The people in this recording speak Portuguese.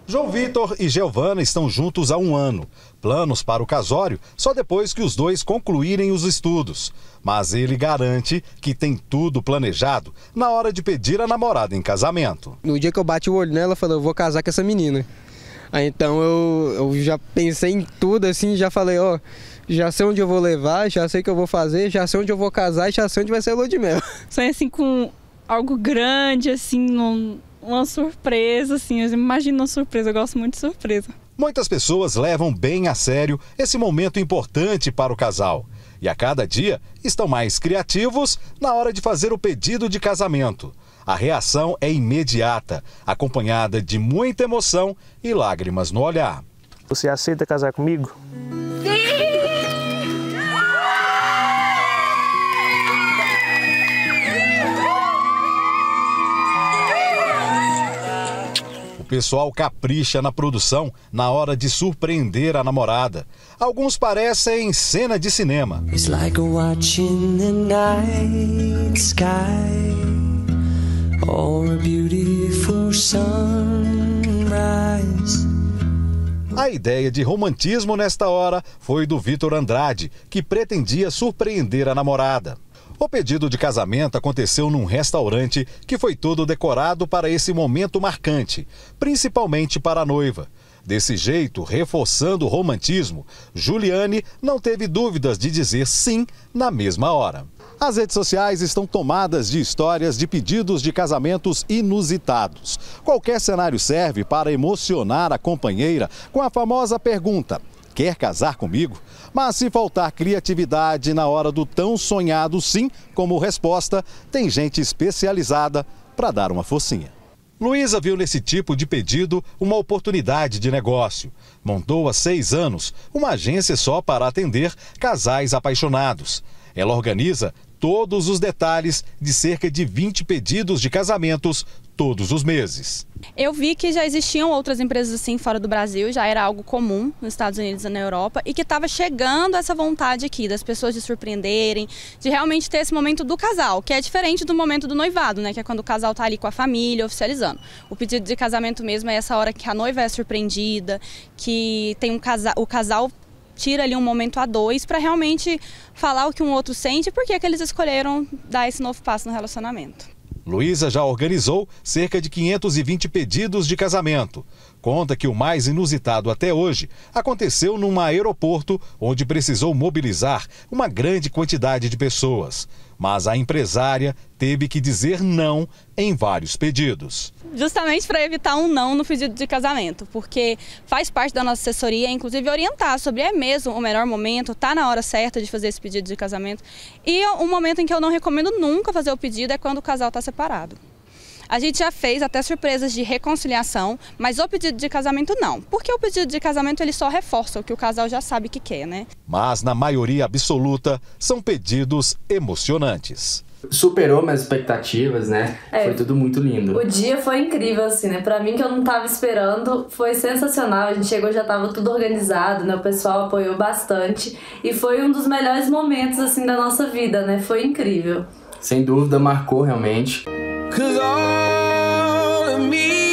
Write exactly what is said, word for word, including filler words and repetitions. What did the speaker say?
João Vitor e Giovana estão juntos há um ano. Planos para o casório só depois que os dois concluírem os estudos. Mas ele garante que tem tudo planejado na hora de pedir a namorada em casamento. No dia que eu bati o olho nela, eu falei, eu vou casar com essa menina. Aí então eu, eu já pensei em tudo assim, já falei, ó, já sei onde eu vou levar, já sei o que eu vou fazer, já sei onde eu vou casar e já sei onde vai ser a lua de mel. Sonhei assim com algo grande, assim, um... uma surpresa, assim, eu imagino uma surpresa, eu gosto muito de surpresa. Muitas pessoas levam bem a sério esse momento importante para o casal. E a cada dia estão mais criativos na hora de fazer o pedido de casamento. A reação é imediata, acompanhada de muita emoção e lágrimas no olhar. Você aceita casar comigo? O pessoal capricha na produção na hora de surpreender a namorada. Alguns parecem cena de cinema. It's like watching the night sky or a beautiful sunrise. A ideia de romantismo nesta hora foi do Vitor Andrade, que pretendia surpreender a namorada. O pedido de casamento aconteceu num restaurante que foi todo decorado para esse momento marcante, principalmente para a noiva. Desse jeito, reforçando o romantismo, Juliane não teve dúvidas de dizer sim na mesma hora. As redes sociais estão tomadas de histórias de pedidos de casamentos inusitados. Qualquer cenário serve para emocionar a companheira com a famosa pergunta: quer casar comigo? Mas se faltar criatividade na hora do tão sonhado sim como resposta, tem gente especializada para dar uma forcinha. Luísa viu nesse tipo de pedido uma oportunidade de negócio. Montou há seis anos uma agência só para atender casais apaixonados. Ela organiza todos os detalhes de cerca de vinte pedidos de casamentos todos os meses. Eu vi que já existiam outras empresas assim fora do Brasil, já era algo comum nos Estados Unidos e na Europa, e que estava chegando essa vontade aqui das pessoas de surpreenderem, de realmente ter esse momento do casal, que é diferente do momento do noivado, né, que é quando o casal está ali com a família oficializando. O pedido de casamento mesmo é essa hora que a noiva é surpreendida, que tem um casal, o casal tira ali um momento a dois para realmente falar o que um outro sente e por que é que eles escolheram dar esse novo passo no relacionamento. Luísa já organizou cerca de quinhentos e vinte pedidos de casamento. Conta que o mais inusitado até hoje aconteceu num aeroporto onde precisou mobilizar uma grande quantidade de pessoas. Mas a empresária teve que dizer não em vários pedidos. Justamente para evitar um não no pedido de casamento, porque faz parte da nossa assessoria, inclusive, orientar sobre é mesmo o melhor momento, tá na hora certa de fazer esse pedido de casamento. E um momento em que eu não recomendo nunca fazer o pedido é quando o casal está separado. A gente já fez até surpresas de reconciliação, mas o pedido de casamento não. Porque o pedido de casamento ele só reforça o que o casal já sabe que quer, né? Mas na maioria absoluta são pedidos emocionantes. Superou minhas expectativas, né? É, foi tudo muito lindo. O dia foi incrível, assim, né? Pra mim, que eu não tava esperando, foi sensacional. A gente chegou, já tava tudo organizado, né? O pessoal apoiou bastante. E foi um dos melhores momentos, assim, da nossa vida, né? Foi incrível. Sem dúvida, marcou realmente. 'Cause all of me